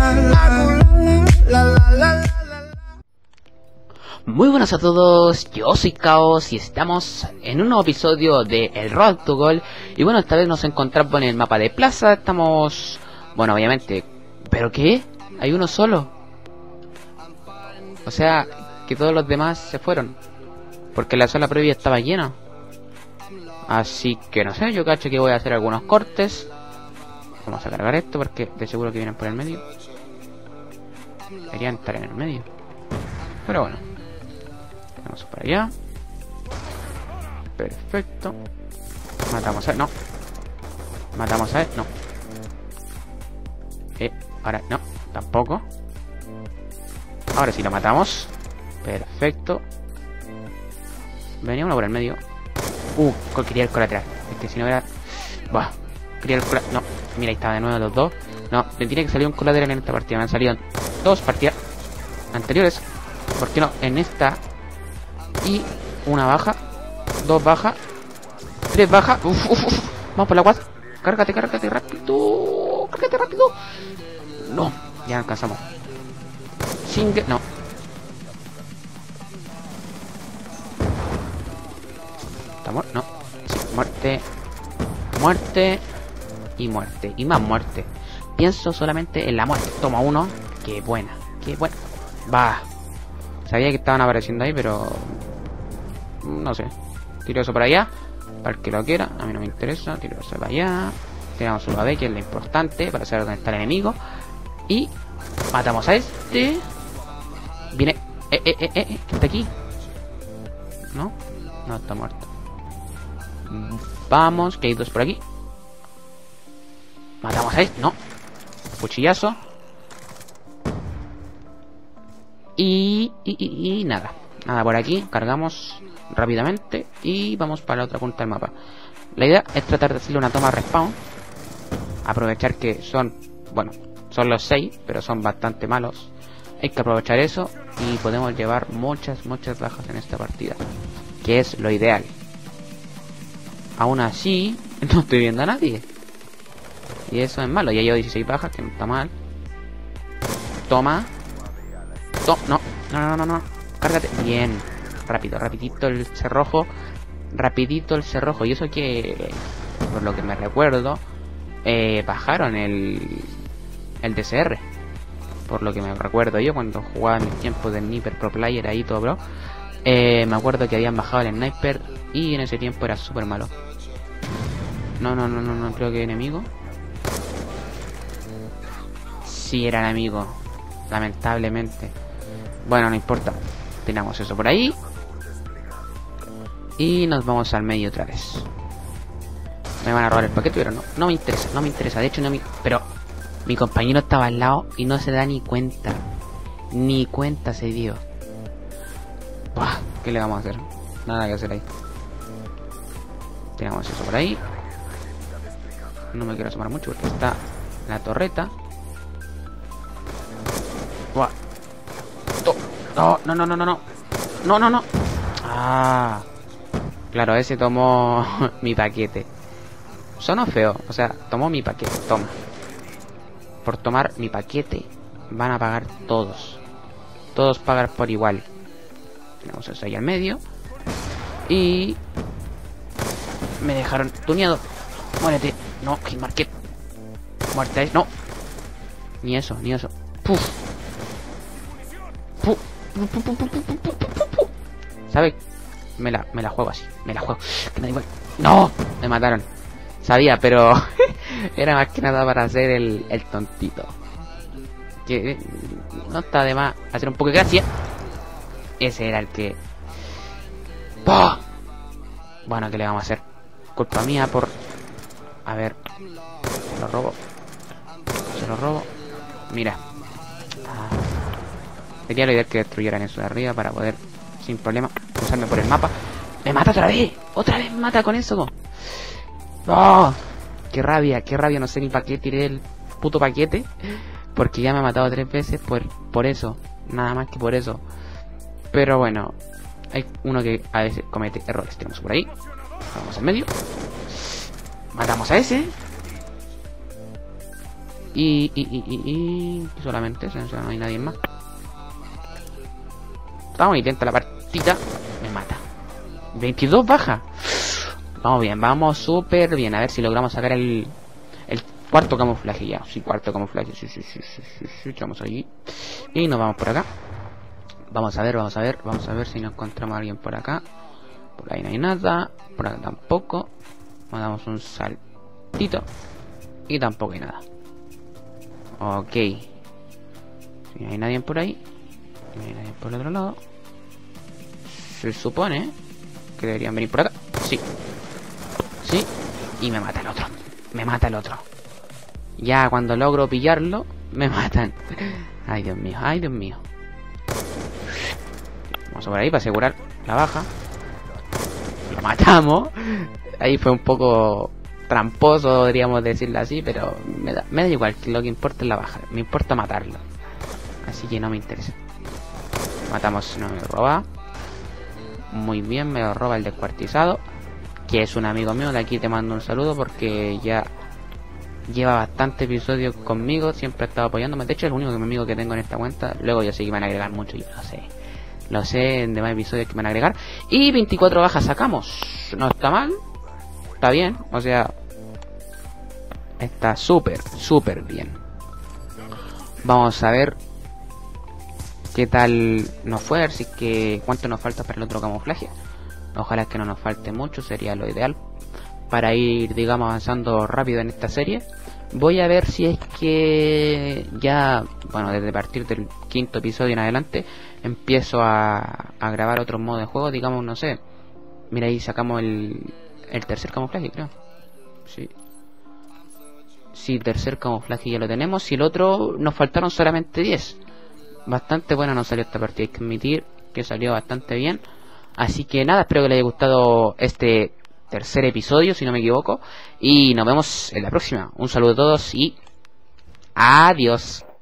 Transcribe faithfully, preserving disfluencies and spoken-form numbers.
Muy buenas a todos, yo soy Caos y estamos en un nuevo episodio de El Road to Gold. Y bueno, esta vez nos encontramos en el mapa de Plaza. Estamos... bueno, obviamente... ¿pero qué? Hay uno solo. O sea, que todos los demás se fueron, porque la sala previa estaba llena. Así que no sé, yo cacho que voy a hacer algunos cortes. Vamos a cargar esto porque de seguro que vienen por el medio. Querían estar en el medio, pero bueno. Vamos para allá. Perfecto. Matamos a él, no. Matamos a él, no. Eh, ahora no, tampoco. Ahora sí lo matamos. Perfecto. Venía uno por el medio. Uh, quería el colateral. Es que si no era... Buah, quería el colateral. No, mira, ahí estaba de nuevo los dos. No, le tiene que salir un colateral en esta partida. Me han salido dos partidas anteriores. ¿Por qué no? En esta. Y una baja. Dos bajas. Tres bajas. Uf, uf, uf. Vamos por la cuatro. Cárgate, cárgate rápido. Cárgate rápido. No, ya alcanzamos. Single, no. ¿Estamos? No. Sí, muerte. Muerte. Y muerte. Y más muerte. Pienso solamente en la muerte. Toma uno. Qué buena. Qué buena. Va. Sabía que estaban apareciendo ahí, pero... no sé. Tiro eso para allá. Para el que lo quiera. A mí no me interesa. Tiro eso para allá. Tiramos un A B, que es lo importante para saber dónde está el enemigo. Y matamos a este. Viene. Eh, eh, eh, eh. ¿Qué está aquí? ¿No? No, está muerto. Vamos, que hay dos por aquí. Matamos a este. No. Cuchillazo. Y, y, y, y nada. Nada por aquí. Cargamos rápidamente. Y vamos para la otra punta del mapa. La idea es tratar de hacerle una toma respawn. Aprovechar que son... bueno, son los seis, pero son bastante malos. Hay que aprovechar eso. Y podemos llevar muchas, muchas bajas en esta partida, que es lo ideal. Aún así, no estoy viendo a nadie. Y eso es malo. Ya llevo dieciséis bajas, que no está mal. Toma. To no, no, no, no, no. Cárgate. Bien. Rápido, rapidito el cerrojo. Rapidito el cerrojo. Y eso que, por lo que me recuerdo, eh, bajaron el, el D C R. Por lo que me recuerdo yo, cuando jugaba en mis tiempos de Sniper Pro Player ahí todo, bro. Eh, me acuerdo que habían bajado el Sniper y en ese tiempo era súper malo. No, no, no, no, no, creo que enemigo. Sí, era enemigo. Lamentablemente. Bueno, no importa. Tenemos eso por ahí. Y nos vamos al medio otra vez. Me van a robar el paquete, pero no. No me interesa, no me interesa. De hecho, no me... pero mi compañero estaba al lado y no se da ni cuenta. Ni cuenta se dio. Buah, ¿qué le vamos a hacer? Nada que hacer ahí. Tenemos eso por ahí. No me quiero asomar mucho porque está la torreta. Buah. No, no, no, no, no, no. No, no, no. Ah. Claro, ese tomó mi paquete. Sonó feo, o sea, tomó mi paquete. Toma. Por tomar mi paquete van a pagar todos. Todos pagan por igual. Tenemos eso ahí al medio. Y... me dejaron tuneado. Muérete. No, Kill Market. Muerte. No. Ni eso, ni eso. Puf. Puf. ¿Sabe? Me la, me la juego así. Me la juego. Que me da igual. ¡No! Me mataron. Sabía, pero... era más que nada para hacer el, el tontito. Que no está de más hacer un poco de gracia. Ese era el que... ¡oh! Bueno, ¿qué le vamos a hacer? Culpa mía por... a ver... se lo robo. Se lo robo. Mira. Ah. Sería lo ideal que destruyeran eso de arriba para poder, sin problema, usarme por el mapa. ¡Me mata otra vez! ¡Otra vez me mata con eso! ¡Oh! ¡Qué rabia! ¡Qué rabia! No sé ni para qué tiré el puto paquete. Porque ya me ha matado tres veces por, por eso. Nada más que por eso. Pero bueno, hay uno que a veces comete errores. Tenemos por ahí. Vamos al medio. Matamos a ese. Y, y, y, y, y solamente eso, no hay nadie más. Vamos, intenta la partida. Me mata. veintidós baja. Vamos bien, vamos súper bien. A ver si logramos sacar el, el cuarto camuflaje ya. Sí, cuarto camuflaje. Sí, sí, sí, sí, sí, sí. Echamos allí. Y nos vamos por acá. Vamos a ver, vamos a ver. Vamos a ver si nos encontramos a alguien por acá. Por ahí no hay nada. Por acá tampoco. Nos damos un saltito. Y tampoco hay nada. Ok. Si no hay nadie por ahí. No hay nadie por el otro lado. Se supone que deberían venir por acá. Sí. Sí. Y me mata el otro. Me mata el otro. Ya cuando logro pillarlo, me matan. Ay, Dios mío. Ay, Dios mío. Vamos a por ahí para asegurar la baja. Lo matamos. Ahí fue un poco tramposo, podríamos decirlo así, pero me da, me da igual. Lo que importa es la baja. Me importa matarlo. Así que no me interesa. Matamos, no me roba. Muy bien, me lo roba el descuartizado, que es un amigo mío. De aquí te mando un saludo porque ya lleva bastante episodios conmigo, siempre ha estado apoyándome. De hecho es el único amigo que tengo en esta cuenta. Luego ya sé que van a agregar mucho, yo lo sé. Lo sé de más episodios que van a agregar. Y veinticuatro bajas sacamos. No está mal. Está bien, o sea, está súper, súper bien. Vamos a ver qué tal nos fue, a ver si es que cuánto nos falta para el otro camuflaje. Ojalá que no nos falte mucho, sería lo ideal para ir, digamos, avanzando rápido en esta serie. Voy a ver si es que ya, bueno, desde partir del quinto episodio en adelante empiezo a, a grabar otros modos de juego, digamos, no sé. Mira, ahí sacamos el, el tercer camuflaje, creo. Sí. Sí, tercer camuflaje ya lo tenemos. Y el otro nos faltaron solamente diez. Bastante buena nos salió esta partida, hay que admitir que salió bastante bien. Así que nada, espero que les haya gustado este tercer episodio, si no me equivoco. Y nos vemos en la próxima. Un saludo a todos y adiós.